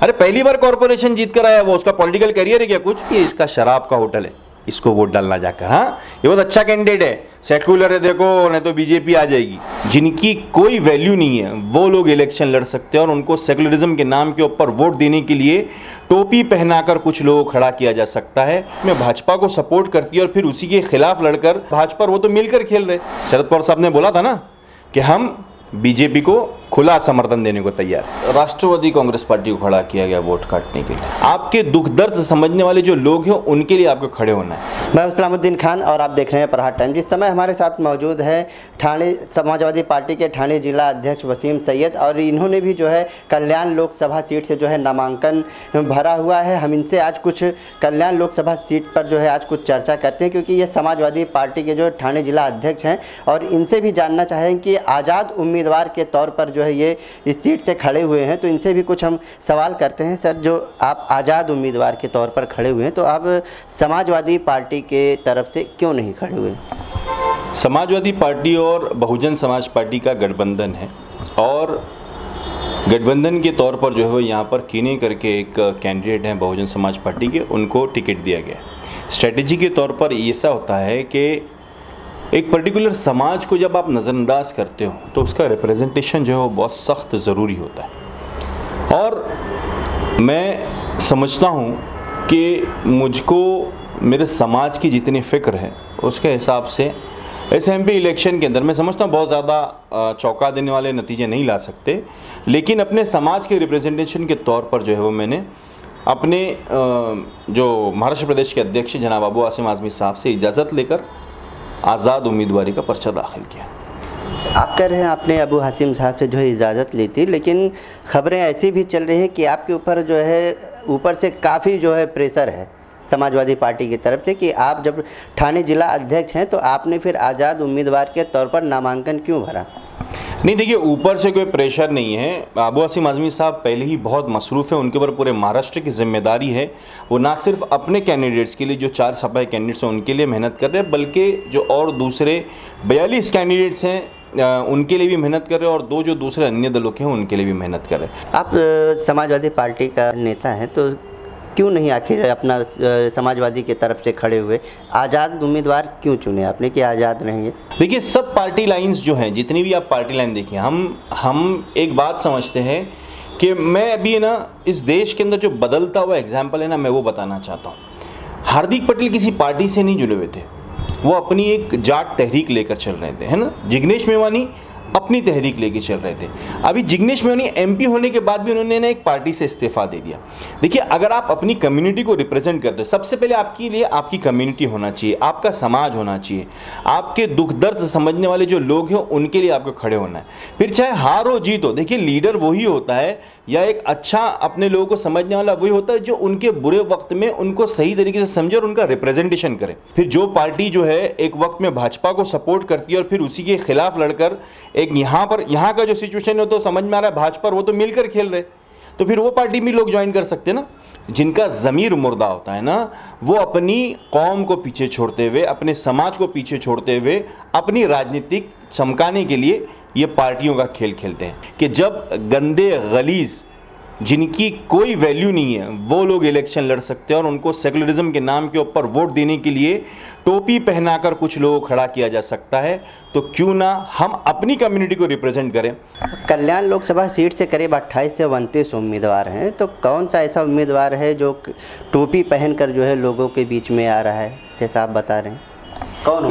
अरे पहली बार कॉर्पोरेशन जीत कर आया, वो उसका पॉलिटिकल करियर है क्या कुछ? ये इसका शराब का होटल है, इसको वोट डालना जाकर। हाँ, ये बहुत अच्छा कैंडिडेट है, सेक्युलर है, देखो नहीं तो बीजेपी आ जाएगी। जिनकी कोई वैल्यू नहीं है वो लोग इलेक्शन लड़ सकते हैं और उनको सेक्युलरिज्म के नाम के ऊपर वोट देने के लिए टोपी पहनाकर कुछ लोगों को खड़ा किया जा सकता है। मैं भाजपा को सपोर्ट करती है और फिर उसी के खिलाफ लड़कर भाजपा, वो तो मिलकर खेल रहे। शरद पवार साहब ने बोला था ना कि हम बीजेपी को खुला समर्थन देने को तैयार है। राष्ट्रवादी कांग्रेस पार्टी को खड़ा किया गया वोट काटने के लिए। आपके दुख दर्द समझने वाले जो लोग हैं उनके लिए आपको खड़े होना है। मैं सलामुद्दीन खान और आप देख रहे हैं प्रहार टाइम। जिस समय हमारे साथ मौजूद है ठाणे समाजवादी पार्टी के ठाणे जिला अध्यक्ष वसीम सैयद, और इन्होंने भी जो है कल्याण लोकसभा सीट से जो है नामांकन भरा हुआ है। हम इनसे आज कुछ कल्याण लोकसभा सीट पर जो है आज कुछ चर्चा करते हैं, क्योंकि ये समाजवादी पार्टी के जो ठाणे जिला अध्यक्ष हैं, और इनसे भी जानना चाहेंगे कि आज़ाद उम्मीदवार के तौर पर जो है ये इस सीट से खड़े हुए हैं। तो इनसे भी कुछ हम सवाल करते हैं। सर, जो आप आज़ाद उम्मीदवार के तौर पर खड़े हुए हैं, तो आप समाजवादी पार्टी के तरफ से क्यों नहीं खड़े हुए? समाजवादी पार्टी और बहुजन समाज पार्टी का गठबंधन है और गठबंधन के तौर पर जो है वो यहाँ पर कीने करके एक कैंडिडेट हैं बहुजन समाज पार्टी के, उनको टिकट दिया गया। स्ट्रेटेजी के तौर पर ऐसा होता है कि एक पर्टिकुलर समाज को जब आप नज़रअंदाज करते हो तो उसका रिप्रेजेंटेशन जो है वो बहुत सख्त ज़रूरी होता है। और मैं समझता हूँ कि मुझको मेरे समाज की जितनी फ़िक्र है उसके हिसाब से एसएमपी इलेक्शन के अंदर मैं समझता हूँ बहुत ज़्यादा चौंका देने वाले नतीजे नहीं ला सकते, लेकिन अपने समाज के रिप्रेजेंटेशन के तौर पर जो है वो मैंने अपने जो महाराष्ट्र प्रदेश के अध्यक्ष जनाब अबू हाशिम आज़मी साहब से इजाज़त लेकर आज़ाद उम्मीदवारी का पर्चा दाखिल किया। आप कह रहे हैं आपने अबू हाशिम साहब से जो है इजाज़त ली थी, लेकिन खबरें ऐसी भी चल रही हैं कि आपके ऊपर जो है ऊपर से काफ़ी जो है प्रेशर है समाजवादी पार्टी की तरफ से कि आप जब ठाणे जिला अध्यक्ष हैं तो आपने फिर आज़ाद उम्मीदवार के तौर पर नामांकन क्यों भरा? नहीं, देखिए ऊपर से कोई प्रेशर नहीं है। अबू हाशिम आज़मी साहब पहले ही बहुत मसरूफ़ हैं, उनके ऊपर पूरे महाराष्ट्र की जिम्मेदारी है। वो ना सिर्फ अपने कैंडिडेट्स के लिए जो 4 सपा कैंडिडेट्स हैं उनके लिए मेहनत कर रहे हैं, बल्कि जो और दूसरे 42 कैंडिडेट्स हैं उनके लिए भी मेहनत कर रहे हैं और जो दूसरे अन्य दलों के हैं उनके लिए भी मेहनत कर रहे हैं। आप समाजवादी पार्टी का नेता हैं तो क्यों नहीं आखिर अपना समाजवादी की तरफ से खड़े हुए? आज़ाद उम्मीदवार क्यों चुने आपने कि आज़ाद रहेंगे? देखिए, सब पार्टी लाइंस जो हैं, जितनी भी आप पार्टी लाइन देखिए, हम एक बात समझते हैं कि मैं अभी ना इस देश के अंदर जो बदलता हुआ एग्जाम्पल है ना, मैं वो बताना चाहता हूँ। हार्दिक पटेल किसी पार्टी से नहीं जुड़े हुए थे, वो अपनी एक जाट तहरीक लेकर चल रहे थे, है ना। जिग्नेश मेवानी अपनी तहरीक लेके चल रहे थे। अभी जिग्नेश मेवानी एमपी होने के बाद भी उन्होंने ना एक पार्टी से इस्तीफा दे दिया। देखिए, अगर आप अपनी कम्युनिटी को रिप्रेजेंट करते हो, सबसे पहले आपके लिए आपकी कम्युनिटी होना चाहिए, आपका समाज होना चाहिए, आपके दुख दर्द समझने वाले जो लोग हैं उनके लिए आपको खड़े होना है। फिर चाहे हार हो जीत हो, देखिए लीडर वही होता है या एक अच्छा अपने लोगों को समझने वाला वही होता है जो उनके बुरे वक्त में उनको सही तरीके से समझे और उनका रिप्रेजेंटेशन करे। फिर जो पार्टी जो है एक वक्त में भाजपा को सपोर्ट करती है और फिर उसी के खिलाफ लड़कर एक यहाँ का जो सिचुएशन है तो समझ में आ रहा है भाजपा वो तो मिलकर खेल रहे, तो फिर वो पार्टी भी लोग ज्वाइन कर सकते हैं ना। जिनका ज़मीर मुर्दा होता है ना, वो अपनी कौम को पीछे छोड़ते हुए, अपने समाज को पीछे छोड़ते हुए अपनी राजनीतिक चमकाने के लिए ये पार्टियों का खेल खेलते हैं कि जब गंदे गलीज जिनकी कोई वैल्यू नहीं है वो लोग इलेक्शन लड़ सकते हैं और उनको सेक्युलरिज्म के नाम के ऊपर वोट देने के लिए टोपी पहनाकर कुछ लोगों को खड़ा किया जा सकता है, तो क्यों ना हम अपनी कम्युनिटी को रिप्रेजेंट करें। कल्याण लोकसभा सीट से करीब 28 से 29 उम्मीदवार हैं, तो कौन सा ऐसा उम्मीदवार है जो टोपी पहनकर जो है लोगों के बीच में आ रहा है, जैसा आप बता रहे हैं? कौन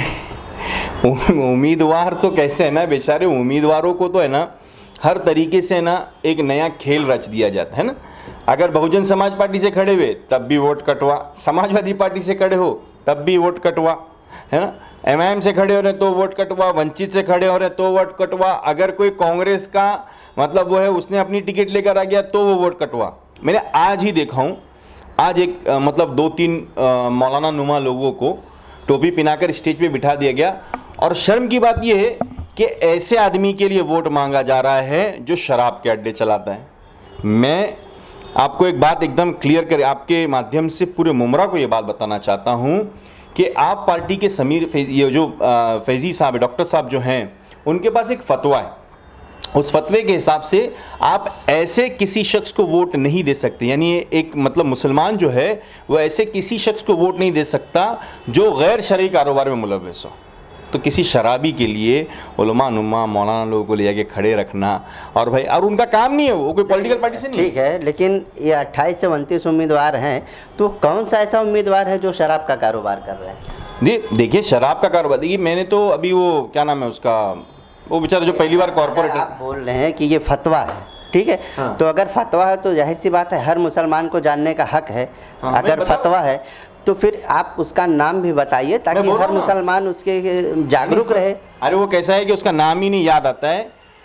उम्मीदवार? उम्मीदवार तो कैसे है ना, बेचारे उम्मीदवारों को तो है ना हर तरीके से ना एक नया खेल रच दिया जाता है ना। अगर बहुजन समाज पार्टी से खड़े हुए तब भी वोट कटवा, समाजवादी पार्टी से खड़े हो तब भी वोट कटवा, है ना। एमआईएम से खड़े हो रहे तो वोट कटवा, वंचित से खड़े हो रहे तो वोट कटवा, अगर कोई कांग्रेस का मतलब वो है उसने अपनी टिकट लेकर आ गया तो वो वोट कटवा। मैंने आज ही देखा हूँ, आज एक मतलब 2-3 मौलाना नुमा लोगों को टोपी पहनाकर स्टेज पे बिठा दिया गया, और शर्म की बात यह है कि ऐसे आदमी के लिए वोट मांगा जा रहा है जो शराब के अड्डे चलाता है। मैं आपको एक बात एकदम क्लियर कर आपके माध्यम से पूरे मुमरा को ये बात बताना चाहता हूँ कि आप पार्टी के समीर ये जो फैजी साहब डॉक्टर साहब जो हैं, उनके पास एक फतवा है उस फतवे के हिसाब से आप ऐसे किसी शख्स को वोट नहीं दे सकते, यानी एक मतलब मुसलमान जो है वो ऐसे किसी शख्स को वोट नहीं दे सकता जो गैर शरई कारोबार में मुलव्वस हो। तो किसी शराबी के लिए उलमा नुमा मौलाना लोगों को ले जाके खड़े रखना, और भाई और उनका काम नहीं है, वो कोई पॉलिटिकल पार्टी से नहीं। ठीक है, लेकिन ये 28 से 29 उम्मीदवार हैं, तो कौन सा ऐसा उम्मीदवार है जो शराब का कारोबार कर रहा है? जी देखिए, शराब का कारोबार, देखिए मैंने तो अभी वो क्या नाम है उसका, वो बेचारा जो पहली बार कॉर्पोरेटर, आप बोल रहे हैं कि ये फतवा है, ठीक है। हाँ। तो अगर फतवा है तो जाहिर सी बात है हर मुसलमान को जानने का हक है। हाँ, अगर फतवा है तो फिर आप उसका नाम भी बताइए ताकि हर मुसलमान उसके जागरूक रहे। अरे वो कैसा है कि उसका नाम ही नहीं याद आता है।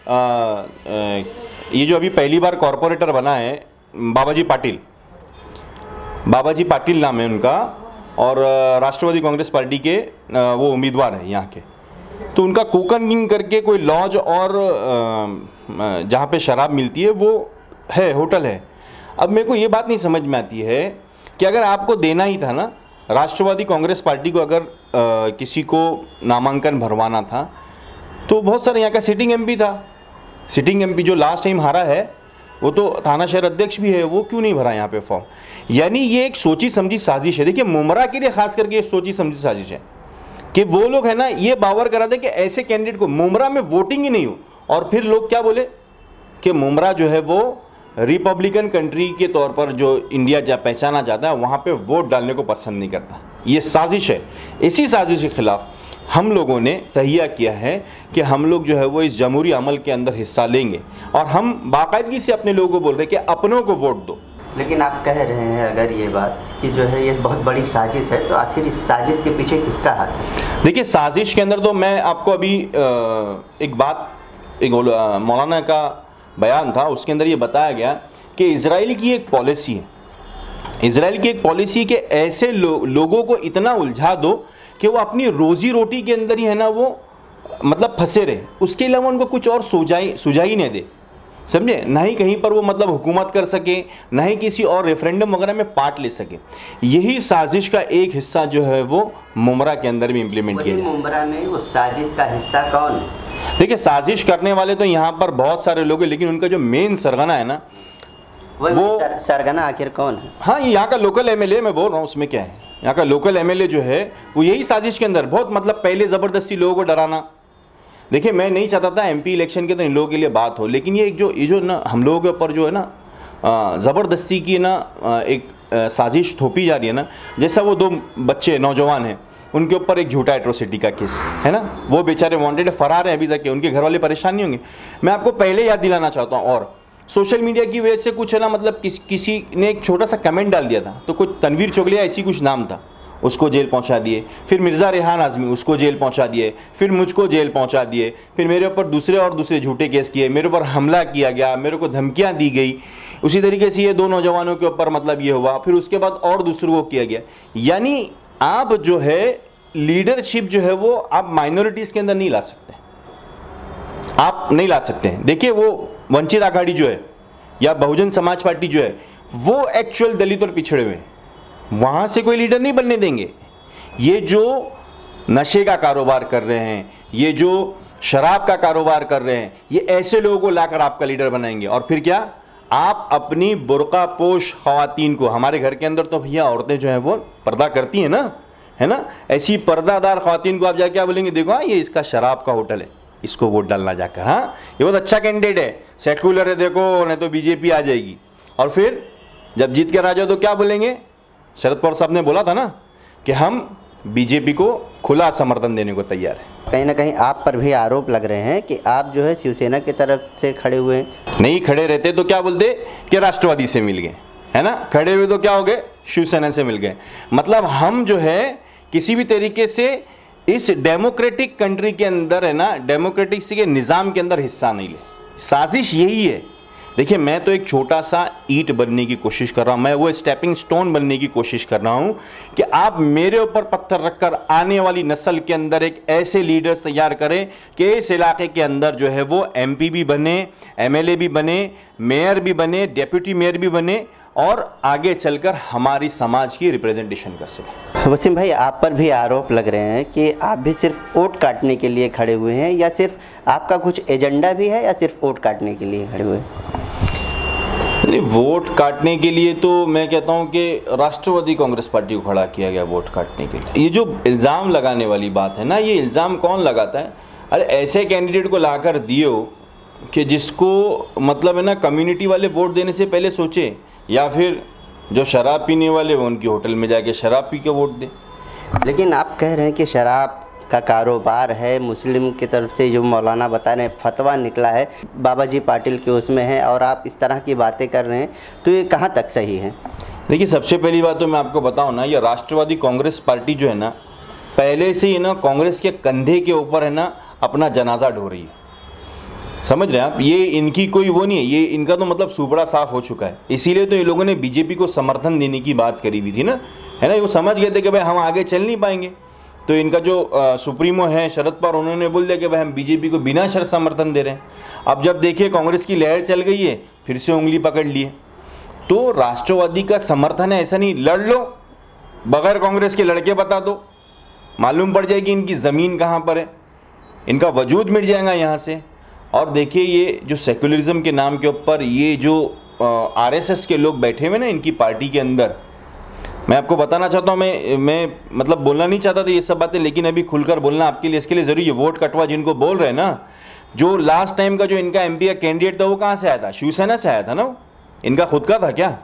ये जो अभी पहली बार कॉर्पोरेटर बना है बाबाजी पाटिल नाम है उनका, और राष्ट्रवादी कांग्रेस पार्टी के वो उम्मीदवार हैं यहाँ के। तो उनका कोकन किंग करके कोई लॉज और जहाँ पे शराब मिलती है वो है, होटल है। अब मेरे को ये बात नहीं समझ में आती है कि अगर आपको देना ही था ना, राष्ट्रवादी कांग्रेस पार्टी को अगर किसी को नामांकन भरवाना था, तो बहुत सारे यहाँ का सिटिंग एमपी था। सिटिंग एमपी जो लास्ट टाइम हारा है वो तो थाना शहर अध्यक्ष भी है, वो क्यों नहीं भरा यहाँ पे फॉर्म? यानी ये एक सोची समझी साजिश है। देखिए मुमरा के लिए खास करके ये सोची समझी साजिश है कि वो लोग है ना ये बावर करा दे कि ऐसे कैंडिडेट को मुमरा में वोटिंग ही नहीं हो, और फिर लोग क्या बोले कि मुमरा जो है वो रिपब्लिकन कंट्री के तौर पर जो इंडिया जहाँ पहचाना जाता है वहाँ पे वोट डालने को पसंद नहीं करता। ये साजिश है। इसी साजिश के खिलाफ हम लोगों ने तहिया किया है कि हम लोग जो है वो इस जमहूरी अमल के अंदर हिस्सा लेंगे, और हम बाकायदगी से अपने लोगों को बोल रहे हैं कि अपनों को वोट दो। लेकिन आप कह रहे हैं अगर ये बात कि जो है ये बहुत बड़ी साजिश है, तो आखिर इस साजिश के पीछे किसका हाथ है? देखिए साजिश के अंदर तो मैं आपको अभी एक मौलाना का बयान था, उसके अंदर ये बताया गया कि इजराइल की एक पॉलिसी है, इजराइल की एक पॉलिसी के ऐसे लोगों को इतना उलझा दो कि वो अपनी रोजी रोटी के अंदर ही है ना वो मतलब फंसे रहे, उसके अलावा उनको कुछ और सुझाई नहीं दे, समझे? ना ही कहीं पर वो मतलब हुकूमत कर सके, ना ही किसी और रेफरेंडम वगैरह में पार्ट ले सके। यही साजिश का एक हिस्सा जो है वो मुमरा के अंदर भी इम्प्लीमेंट किया गया। मुमरा में वो साजिश का हिस्सा कौन है? देखिए साजिश करने वाले तो यहाँ पर बहुत सारे लोग हैं, लेकिन उनका जो मेन सरगना है ना वो सरगना आखिर कौन है? हाँ, ये यहाँ का लोकल एमएलए मैं बोल रहा हूँ, उसमें क्या है, यहाँ का लोकल एमएलए जो है वो यही साजिश के अंदर बहुत मतलब पहले ज़बरदस्ती लोगों को डराना। देखिए मैं नहीं चाहता था एमपी इलेक्शन के तो इन लोगों के लिए बात हो, लेकिन ये जो ना हम लोगों के ऊपर जो है ना ज़बरदस्ती की ना एक साजिश थोपी जा रही है ना, जैसा वो 2 बच्चे नौजवान हैं उनके ऊपर एक झूठा एट्रोसिटी का केस है ना, वो बेचारे वांटेड फरार हैं अभी तक के, उनके घर वाले परेशान नहीं होंगे। मैं आपको पहले याद दिलाना चाहता हूँ, और सोशल मीडिया की वजह से कुछ है ना मतलब किसी ने एक छोटा सा कमेंट डाल दिया था, तो कुछ तनवीर चोगलिया ऐसी कुछ नाम था, उसको जेल पहुंचा दिए, फिर मिर्ज़ा रेहान आज़मी उसको जेल पहुंचा दिए, फिर मुझको जेल पहुंचा दिए, फिर मेरे ऊपर दूसरे झूठे केस किए, मेरे ऊपर हमला किया गया, मेरे को धमकियां दी गई। उसी तरीके से ये 2 नौजवानों के ऊपर मतलब ये हुआ, फिर उसके बाद और दूसरों को किया गया। यानी आप जो है लीडरशिप जो है वो आप माइनॉरिटीज़ के अंदर नहीं ला सकते, आप नहीं ला सकते हैं। देखिए वो वंचित आघाड़ी जो है या बहुजन समाज पार्टी जो है वो एक्चुअल दलित और पिछड़े हुए हैं, वहाँ से कोई लीडर नहीं बनने देंगे। ये जो नशे का कारोबार कर रहे हैं, ये जो शराब का कारोबार कर रहे हैं, ये ऐसे लोगों को लाकर आपका लीडर बनाएंगे। और फिर क्या, आप अपनी बुर्का पोश ख़वातीन को, हमारे घर के अंदर तो भैया औरतें जो हैं वो पर्दा करती हैं ना, है ना, ऐसी पर्दादार ख़वातीन को आप जाके क्या बोलेंगे, देखो हाँ ये इसका शराब का होटल है, इसको वोट डालना जाकर, हाँ ये बहुत अच्छा कैंडिडेट है, सेक्युलर है, देखो नहीं तो बीजेपी आ जाएगी। और फिर जब जीत कर आ जाओ तो क्या बोलेंगे, शरद पवार साहब ने बोला था ना कि हम बीजेपी को खुला समर्थन देने को तैयार है। कहीं ना कहीं आप पर भी आरोप लग रहे हैं कि आप जो है शिवसेना की तरफ से खड़े हुए हैं। नहीं खड़े रहते तो क्या बोलते कि राष्ट्रवादी से मिल गए, है ना, खड़े हुए तो क्या हो गए, शिवसेना से मिल गए। मतलब हम जो है किसी भी तरीके से इस डेमोक्रेटिक कंट्री के अंदर है ना, डेमोक्रेटिक के निज़ाम के अंदर हिस्सा नहीं ले। साजिश यही है। देखिए मैं तो एक छोटा सा ईंट बनने की कोशिश कर रहा हूँ, मैं वो स्टेपिंग स्टोन बनने की कोशिश कर रहा हूँ कि आप मेरे ऊपर पत्थर रखकर आने वाली नस्ल के अंदर एक ऐसे लीडर्स तैयार करें कि इस इलाके के अंदर जो है वो एमपी भी बने, एमएलए भी बने, मेयर भी बने, डेप्यूटी मेयर भी बने, और आगे चलकर हमारी समाज की रिप्रेजेंटेशन कर सके। वसीम भाई, आप पर भी आरोप लग रहे हैं कि आप भी सिर्फ वोट काटने के लिए खड़े हुए हैं, या सिर्फ आपका कुछ एजेंडा भी है, या सिर्फ वोट काटने के लिए खड़े हुए हैं? नहीं, वोट काटने के लिए तो मैं कहता हूं कि राष्ट्रवादी कांग्रेस पार्टी को खड़ा किया गया वोट काटने के लिए। ये जो इल्ज़ाम लगाने वाली बात है ना, ये इल्ज़ाम कौन लगाता है? अरे ऐसे कैंडिडेट को लाकर दियो कि जिसको मतलब है ना कम्युनिटी वाले वोट देने से पहले सोचे, या फिर जो शराब पीने वाले वो उनकी होटल में जाके शराब पी के वोट दें। लेकिन आप कह रहे हैं कि शराब का कारोबार है, मुस्लिम की तरफ से जो मौलाना बता रहे हैं, फतवा निकला है, बाबा जी पाटिल के उसमें है, और आप इस तरह की बातें कर रहे हैं, तो ये कहाँ तक सही है? देखिए, सबसे पहली बात तो मैं आपको बताऊं ना, ये राष्ट्रवादी कांग्रेस पार्टी जो है ना, पहले से ही ना कांग्रेस के कंधे के ऊपर है ना अपना जनाजा ढो रही है। समझ रहे हैं आप? ये इनकी कोई वो नहीं है, ये इनका तो मतलब सुपड़ा साफ हो चुका है। इसीलिए तो ये लोगों ने बीजेपी को समर्थन देने की बात करी हुई थी ना, है ना। वो समझ गए थे कि भाई हम आगे चल नहीं पाएंगे, तो इनका जो सुप्रीमो है शरद पवार, उन्होंने बोल दिया कि भाई हम बीजेपी को बिना शर्त समर्थन दे रहे हैं। अब जब देखिए कांग्रेस की लहर चल गई है, फिर से उंगली पकड़ लिए। तो राष्ट्रवादी का समर्थन है ऐसा नहीं, लड़ लो, बगैर कांग्रेस के लड़के बता दो, मालूम पड़ जाएगी इनकी ज़मीन कहाँ पर है, इनका वजूद मिट जाएगा यहाँ से। और देखिए, ये जो सेक्युलरिज्म के नाम के ऊपर ये जो आरएसएस के लोग बैठे हुए ना इनकी पार्टी के अंदर, मैं आपको बताना चाहता हूँ, मैं मतलब बोलना नहीं चाहता था ये सब बातें, लेकिन अभी खुलकर बोलना आपके लिए इसके लिए ज़रूरी है। वोट कटवा जिनको बोल रहे हैं ना, जो लास्ट टाइम का जो इनका एमपी का कैंडिडेट था वो कहाँ से आया था? शिवसेना से आया था ना, इनका खुद का था क्या?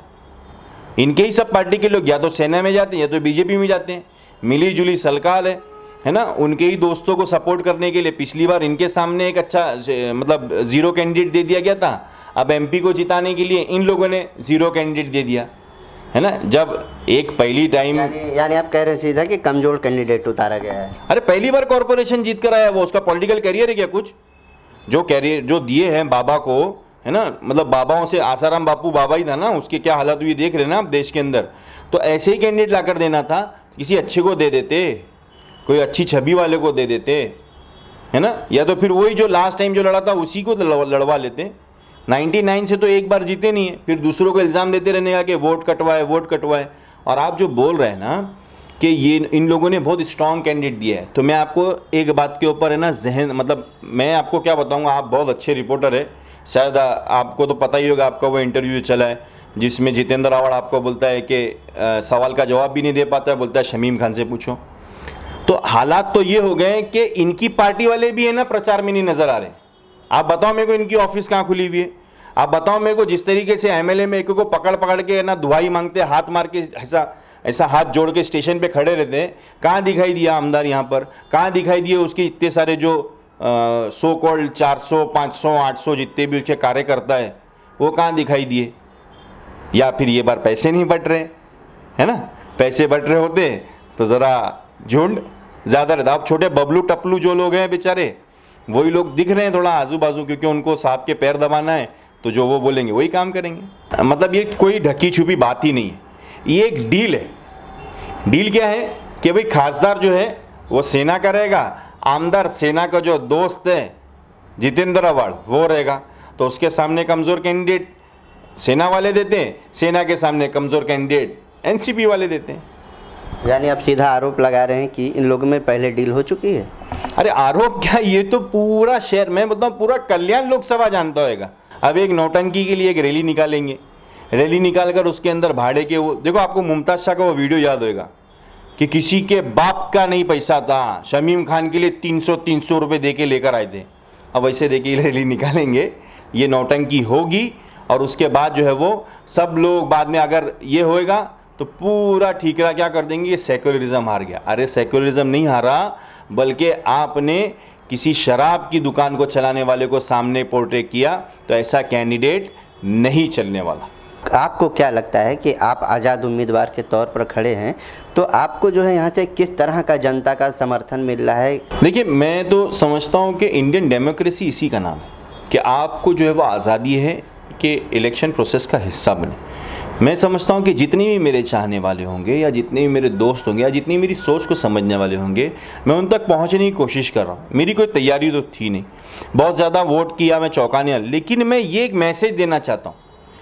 इनके ही सब पार्टी के लोग या तो सेना में जाते हैं या तो बीजेपी में जाते हैं, मिली जुली सलकाल है ना। उनके ही दोस्तों को सपोर्ट करने के लिए पिछली बार इनके सामने एक अच्छा मतलब ज़ीरो कैंडिडेट दे दिया गया था। अब एमपी को जिताने के लिए इन लोगों ने ज़ीरो कैंडिडेट दे दिया, है ना। जब एक पहली टाइम यानी आप कह रहे हैं सीधा कि कमज़ोर कैंडिडेट उतारा गया है। अरे पहली बार कॉर्पोरेशन जीत कर आया वो, उसका पॉलिटिकल कैरियर है क्या कुछ? जो कैरियर जो दिए हैं बाबा को, है ना, मतलब बाबाओं से आसाराम बापू बाबा ही था ना, उसके क्या हालत हुई देख रहे ना आप देश के अंदर। तो ऐसे ही कैंडिडेट लाकर देना था, किसी अच्छे को दे देते, कोई अच्छी छवि वाले को दे देते, है ना, या तो फिर वही जो लास्ट टाइम जो लड़ा था उसी को लड़वा लेते। 99 से तो एक बार जीते नहीं है, फिर दूसरों को इल्ज़ाम देते रहने का कि वोट कटवाए वोट कटवाए। और आप जो बोल रहे हैं ना कि ये इन लोगों ने बहुत स्ट्रॉन्ग कैंडिडेट दिया है, तो मैं आपको एक बात के ऊपर है ना जहन मतलब मैं आपको क्या बताऊंगा, आप बहुत अच्छे रिपोर्टर है, शायद आपको तो पता ही होगा, आपका वो इंटरव्यू चला है जिसमें जितेंद्र रावत आपको बोलता है कि सवाल का जवाब भी नहीं दे पाता है, बोलता है शमीम खान से पूछो। तो हालात तो ये हो गए कि इनकी पार्टी वाले भी है ना प्रचार में नहीं नजर आ रहे। आप बताओ मेरे को इनकी ऑफिस कहाँ खुली हुई है? आप बताओ मेरे को, जिस तरीके से एमएलए में एक को पकड़ पकड़ के ना दुआई मांगते, हाथ मार के ऐसा हाथ जोड़ के स्टेशन पे खड़े रहते हैं, कहाँ दिखाई दिया आमदार यहाँ पर? कहाँ दिखाई दिए उसके इतने सारे जो सो कॉल्ड 400 500 800 जितने भी उसके कार्यकर्ता है, वो कहाँ दिखाई दिए? या फिर ये बार पैसे नहीं बट रहे, है ना, पैसे बट रहे होते तो ज़रा झुंड ज़्यादा रहता। अब छोटे बबलू टपलू जो लोग हैं बेचारे, वही लोग दिख रहे हैं थोड़ा आजू बाजू, क्योंकि उनको सांप के पैर दबाना है, तो जो वो बोलेंगे वही काम करेंगे। मतलब ये कोई ढकी छुपी बात ही नहीं है, ये एक डील है। डील क्या है कि भाई खासदार जो है वो सेना का रहेगा, आमदार सेना का जो दोस्त है जितेंद्र रावत वो रहेगा। तो उसके सामने कमज़ोर कैंडिडेट सेना वाले देते हैं, सेना के सामने कमज़ोर कैंडिडेट एनसीपी वाले देते हैं। यानी आप सीधा आरोप लगा रहे हैं कि इन लोगों में पहले डील हो चुकी है? अरे आरोप क्या, ये तो पूरा शहर, मैं बताऊँ पूरा कल्याण लोकसभा जानता होगा। अब एक नौटंकी के लिए एक रैली निकालेंगे, रैली निकाल कर उसके अंदर भाड़े के वो देखो, आपको मुमताज़ शाह का वो वीडियो याद होगा कि किसी के बाप का नहीं पैसा था, शमीम खान के लिए 300 रुपये दे के लेकर आए थे। अब वैसे दे के रैली निकालेंगे, ये नौटंकी होगी, और उसके बाद जो है वो सब लोग बाद में अगर ये होएगा तो पूरा ठीकरा क्या कर देंगे, ये सेक्युलरिज्म हार गया। अरे सेक्युलरिज्म नहीं हारा, बल्कि आपने किसी शराब की दुकान को चलाने वाले को सामने पोर्ट्रे किया, तो ऐसा कैंडिडेट नहीं चलने वाला। आपको क्या लगता है कि आप आज़ाद उम्मीदवार के तौर पर खड़े हैं, तो आपको जो है यहाँ से किस तरह का जनता का समर्थन मिल रहा है? देखिए, मैं तो समझता हूँ कि इंडियन डेमोक्रेसी इसी का नाम है कि आपको जो है वो आज़ादी है कि इलेक्शन प्रोसेस का हिस्सा बने। मैं समझता हूँ कि जितने भी मेरे चाहने वाले होंगे, या जितने भी मेरे दोस्त होंगे, या जितनी मेरी सोच को समझने वाले होंगे, मैं उन तक पहुँचने की कोशिश कर रहा हूँ। मेरी कोई तैयारी तो थी नहीं, बहुत ज़्यादा वोट किया मैं चौंकाने, लेकिन मैं ये एक मैसेज देना चाहता हूँ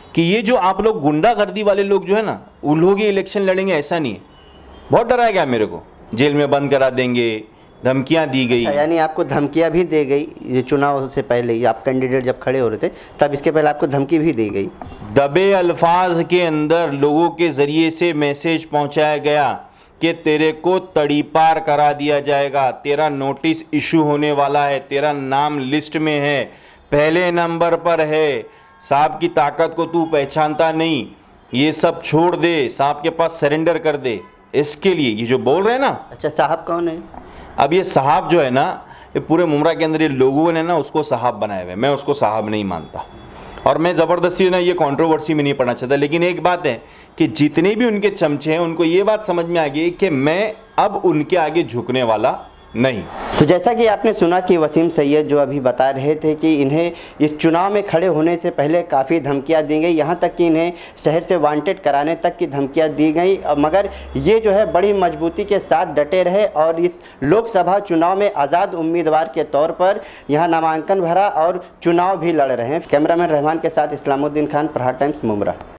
कि ये जो आप लोग गुंडागर्दी वाले लोग जो है ना, उन लोग ही इलेक्शन लड़ेंगे ऐसा नहीं है। बहुत डराया गया मेरे को, जेल में बंद करा देंगे, धमकियां दी गई। यानी आपको धमकियां भी दी गई, ये चुनाव से पहले ही आप कैंडिडेट जब खड़े हो रहे थे तब इसके पहले आपको धमकी भी दी गई? दबे अल्फाज के अंदर लोगों के ज़रिए से मैसेज पहुंचाया गया कि तेरे को तड़ीपार करा दिया जाएगा, तेरा नोटिस इशू होने वाला है, तेरा नाम लिस्ट में है, पहले नंबर पर है, साहब की ताकत को तू पहचानता नहीं, ये सब छोड़ दे, साहब के पास सरेंडर कर दे। इसके लिए ये जो बोल रहे हैं ना। अच्छा, साहब कौन है? अब ये साहब जो है ना, ये पूरे मुमरा के अंदर ये लोगों ने ना उसको साहब बनाए हुए, मैं उसको साहब नहीं मानता और मैं ज़बरदस्ती ना ये कंट्रोवर्सी में नहीं पढ़ना चाहता। लेकिन एक बात है कि जितने भी उनके चमचे हैं उनको ये बात समझ में आ गई कि मैं अब उनके आगे झुकने वाला नहीं। तो जैसा कि आपने सुना कि वसीम सैयद जो अभी बता रहे थे कि इन्हें इस चुनाव में खड़े होने से पहले काफ़ी धमकियां दी गई, यहाँ तक कि इन्हें शहर से वांटेड कराने तक की धमकियां दी गई, मगर ये जो है बड़ी मजबूती के साथ डटे रहे और इस लोकसभा चुनाव में आज़ाद उम्मीदवार के तौर पर यहाँ नामांकन भरा और चुनाव भी लड़ रहे हैं। कैमरामैन रहमान के साथ इस्लामुद्दीन खान, प्रहार टाइम्स, मुमरा।